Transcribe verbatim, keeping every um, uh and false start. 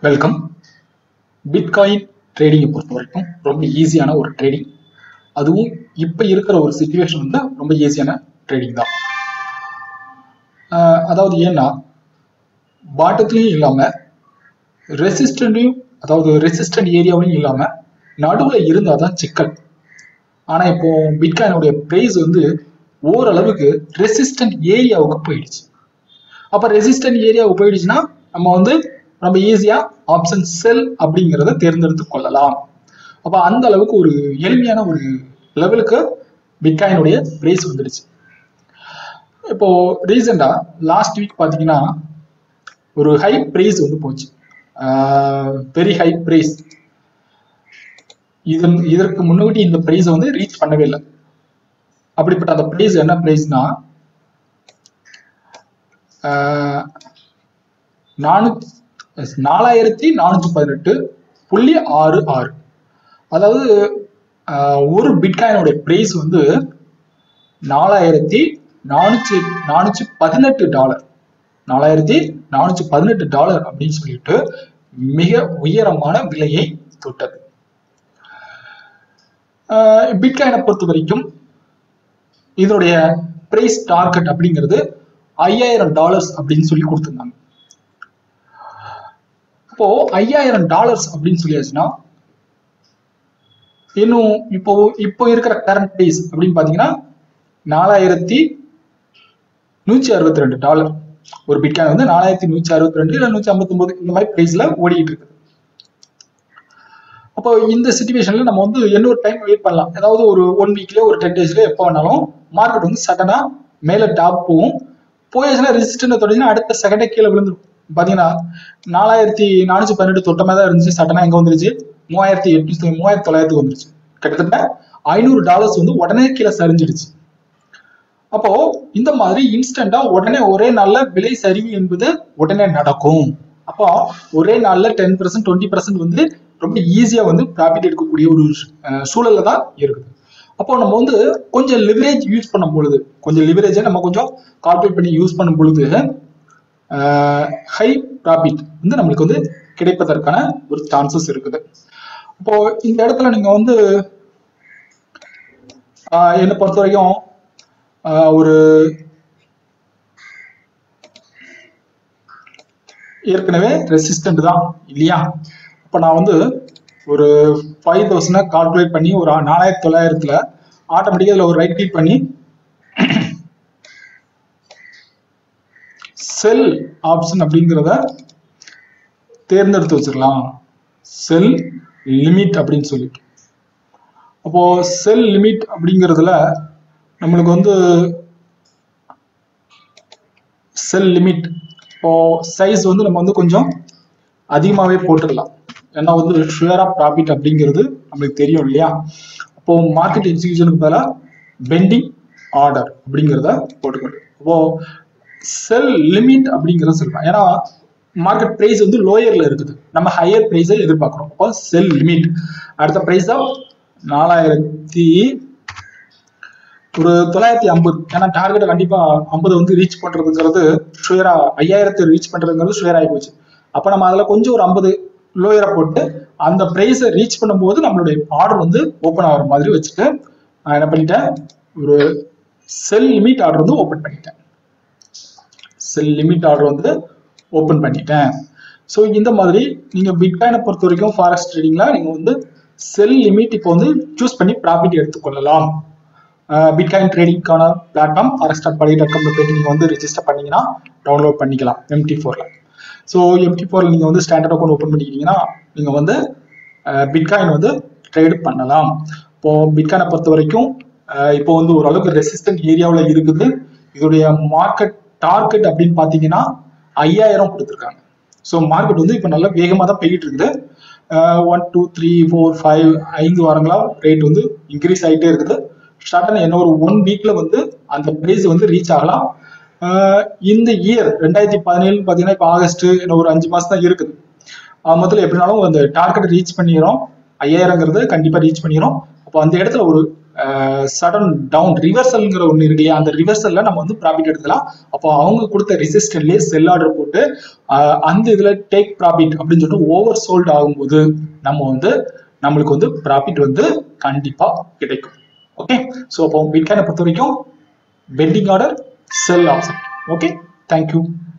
Welcome. Bitcoin ட்ரேடிங்கை பொறுத்த வரைக்கும் ரொம்ப ஈஸியான ஒரு ட்ரேடிங். அதுவும் இப்போ இருக்கிற ஒரு சிச்சுவேஷன் வந்து ரொம்ப ஈஸியான ட்ரேடிங் தான். அதாவது ஏன்னா பாட்டத்துலையும் இல்லாமல் ரெசிஸ்டன்ட்லையும் அதாவது ரெசிஸ்டன்ட் ஏரியாவிலையும் இல்லாமல் நடுவில் இருந்தால் தான் சிக்கல். ஆனால் இப்போ பிட்காயினுடைய ப்ரைஸ் வந்து ஓரளவுக்கு ரெசிஸ்டன்ட் ஏரியாவுக்கு போயிடுச்சு. அப்போ ரெசிஸ்டன்ட் ஏரியாவுக்கு போயிடுச்சுன்னா நம்ம வந்து நம்ம ஈஸியா ஆப்ஷன் செல் அப்படிங்கிறத தேர்ந்தெடுத்து கொள்ளலாம். அப்ப அந்த அளவுக்கு ஒரு எளிமையான ஒரு லெவலுக்கு பிட்காயினுடைய பிரைஸ் வந்துடுச்சு. இப்போ ரீசெண்டா லாஸ்ட் வீக் பாத்தீங்கன்னா ஒரு ஹை பிரைஸ் வந்து போச்சு, வெரி ஹை பிரைஸ். இது இதற்கு முன்னாடி இந்த பிரைஸ் வந்து ரீச் பண்ணவே இல்லை. அப்படிப்பட்ட அந்த பிரைஸ் என்ன பிரைஸ்னா நானூத்தி நாலாயிரத்தி நானூத்தி பதினெட்டு புள்ளி ஆறு ஆறு. அதாவது ஒரு பிட்காயினுடைய பிரைஸ் வந்து நாலாயிரத்தி நானூற்றி நானூற்றி பதினெட்டு டாலர் நாலாயிரத்தி நானூற்றி பதினெட்டு டாலர் அப்படின்னு சொல்லிட்டு மிக உயரமான விலையை தொட்டது. பிட்காயினை பொறுத்த வரைக்கும் இதனுடைய பிரைஸ் டார்கெட் அப்படிங்கிறது ஐயாயிரம் டாலர்ஸ் அப்படின்னு சொல்லி கொடுத்துருந்தாங்க. இப்போ ஐயாயிரம் டாலர்ஸ் அப்படின்னு சொல்லியாச்சுன்னா இன்னும் இப்போ இப்போ இருக்கிற கரண்ட் பிரைஸ் அப்படின்னு பாத்தீங்கன்னா நாலாயிரத்தி நூற்றி அறுபத்தி ரெண்டு டாலர். ஒரு பிட்காயின் வந்து நாலாயிரத்தி நூற்றி அறுபத்தி ரெண்டு இல்லை நூற்றி ஐம்பத்தி ஒன்பது இந்த மாதிரி பிரைஸ்ல ஓடிட்டு இருக்குது. அப்போ இந்த சிச்சுவேஷன்ல நம்ம வந்து இன்னொரு டைம் வெயிட் பண்ணலாம். ஏதாவது ஒரு ஒன் வீக்லயோ ஒரு டென் டேஸ்லயோ எப்போ வேணாலும் மார்க்கெட் வந்து சடனா மேல டாப் போகும். போயாச்சுன்னா ரெசிஸ்டன்ட் தொடங்கினா அடுத்த செகண்டே கீழே விழுந்துடும். பாத்தீங்கன்னா நாலாயிரத்தி நானூற்றி பதினெட்டு தொட்டமே தான் இருந்துச்சு, சட்டனா எங்க வந்துருச்சு மூவாயிரத்தி எட்நூத்தி மூவாயிரத்தி தொள்ளாயிரத்துக்கு வந்துருச்சு. கிட்டத்தட்ட ஐநூறு டாலர்ஸ் வந்து உடனே கீழே சரிஞ்சிடுச்சு. அப்போ இந்த மாதிரி இன்ஸ்டன்டா உடனே ஒரே நாள்ல விலை சரிவு என்பது உடனே நடக்கும். அப்போ ஒரே நாள்ல டென் பர்சன்ட் டுவெண்ட்டி பர்சன்ட் வந்து ரொம்ப ஈஸியா வந்து ப்ராஃபிட் எடுக்கக்கூடிய ஒரு சூழல்ல தான் இருக்குது. அப்போ நம்ம வந்து கொஞ்சம் லிவரேஜ் யூஸ் பண்ணும் பொழுது கொஞ்சம் லிவரேஜை நம்ம கொஞ்சம் கால்குலேட் பண்ணி யூஸ் பண்ணும் பொழுது ஹை ப்ராஃபிட் வந்து நம்மளுக்கு வந்து கிடைப்பதற்கான ஒரு சான்சஸ் இருக்குது. இப்போ இந்த இடத்துல நீங்க வந்து என்னை பொறுத்த வரைக்கும் ஒரு ஏற்கனவே ரெசிஸ்டன்ட் தான் இல்லையா. இப்போ நான் வந்து ஒரு ஃபைவ் தௌசண்ட் கால்குலேட் பண்ணி ஒரு நாலாயிரத்தி தொள்ளாயிரத்துல ஆட்டோமேட்டிக்கா இதுல ஒரு ரைட் கிளிக் பண்ணி செல் ஆப்ஷன் அப்படிங்கிறத தேர்ந்தெடுத்து வச்சிடலாம். செல் லிமிட் அப்படின்னு சொல்லிட்டு அப்போ செல் லிமிட் அப்படிங்கிறதுல நம்மளுக்கு வந்து செல் லிமிட் இப்போ சைஸ் வந்து நம்ம வந்து கொஞ்சம் அதிகமாகவே போட்டுக்கலாம். ஏன்னா வந்து ஷேர் ஆஃப் ப்ராஃபிட் அப்படிங்கிறது நம்மளுக்கு தெரியும் இல்லையா. அப்போ மார்க்கெட் எக்ஸிகியூஷனுக்கு பதிலாக பெண்டிங் ஆர்டர் அப்படிங்கிறத போட்டுக்கணும். அப்போ செல் லிமிட் அப்படிங்கிறத சொல்லலாம். ஏன்னா மார்க்கெட் பிரைஸ் வந்து லோயர்ல இருக்குது, நம்ம ஹையர் பிரைஸை எதிர்பார்க்கிறோம். அப்போ செல் லிமிட் அடுத்த பிரைஸ் தான் நாலாயிரத்தி ஒரு தொள்ளாயிரத்தி ஐம்பது. ஏன்னா டார்கெட்டை கண்டிப்பா ஐம்பது வந்து ரீச் பண்றதுங்கிறது ஷுயரா ஐயாயிரத்தை ரீச் பண்றதுங்கிறது ஷுயர் ஆகி போச்சு. அப்ப நம்ம அதுல கொஞ்சம் ஒரு ஐம்பது லோயரை போட்டு அந்த பிரைஸை ரீச் பண்ணும்போது நம்மளுடைய ஆர்டர் வந்து ஓப்பன் ஆகிற மாதிரி வச்சுட்டு நான் என்ன பண்ணிட்டேன், ஒரு செல் லிமிட் ஆர்டர் வந்து ஓப்பன் பண்ணிட்டேன். செல் லிமிட் ஆர்டர் வந்து ஓப்பன் பண்ணிட்டேன். ஸோ இந்த மாதிரி நீங்க பிட்காயினை பொறுத்த வரைக்கும் ஃபாரெக்ஸ் ட்ரேடிங்ல நீங்க வந்து செல் லிமிட் இப்போ வந்து சூஸ் பண்ணி ப்ராஃபிட் எடுத்துக்கொள்ளலாம். பிட்காயின் ட்ரேடிங்கான பிளாட்ஃபார்ம் ஃபாரெக்ஸ் டாட் படி டாட் காம்ல போயிட்டு நீங்க வந்து ரெஜிஸ்டர் பண்ணீங்கன்னா டவுன்லோட் பண்ணிக்கலாம் எம்டி ஃபோர்ல. ஸோ எம்டி ஃபோர்ல நீங்க வந்து ஸ்டாண்டர்ட் அக்கௌண்ட் ஓப்பன் பண்ணிக்கிட்டீங்கன்னா நீங்க வந்து பிட்காயின் வந்து ட்ரேட் பண்ணலாம். இப்போ பிட்காயினை பொறுத்த வரைக்கும் இப்போ வந்து ஓரளவுக்கு ரெசிஸ்டன்ட் ஏரியாவில் இருக்குது. இதோடைய மார்க்கெட் டார்கெட் அப்படின்னு பாத்தீங்கன்னா ஐயாயிரம் கொடுத்துருக்காங்க. ஸோ மார்க்கெட் வந்து இப்போ நல்லா வேகமாக தான் போய்கிட்டு இருக்குது. One two three four five ஐந்து வாரங்களா ரேட் வந்து இன்க்ரீஸ் ஆகிட்டே இருக்குது. ஸ்டார்டான என்ன ஒரு ஒன் வீக்ல வந்து அந்த பிரைஸ் வந்து ரீச் ஆகலாம். இந்த இயர் ரெண்டாயிரத்தி பதினேழு பார்த்தீங்கன்னா இப்போ ஆகஸ்ட் என்ன ஒரு அஞ்சு மாசம் தான் இருக்குது. மொத்தத்தில் எப்படினாலும் அந்த டார்கெட் ரீச் பண்ணிடுறோம், ஐயாயிரங்கிறது கண்டிப்பாக ரீச் பண்ணிடுறோம். அப்போ அந்த இடத்துல ஒரு சடன் டவுன் ரிவர்சல்ங்கிற ஒன்று இருக்கு இல்லையா, அந்த ரிவர்சல்ல நம்ம வந்து ப்ராஃபிட் எடுக்கலாம். அப்போ அவங்க கொடுத்த ரெசிஸ்டன்ட்லயே செல் ஆர்டர் போட்டு அந்த இதுல டேக் ப்ராஃபிட் அப்படின்னு சொல்லிட்டு ஓவர் சோல்ட் ஆகும்போது நம்ம வந்து நம்மளுக்கு வந்து ப்ராஃபிட் வந்து கண்டிப்பா கிடைக்கும். ஓகே, ஸோ அப்போ பிட்காயினை பொறுத்த வரைக்கும் pending order, sell option. Okay, thank you.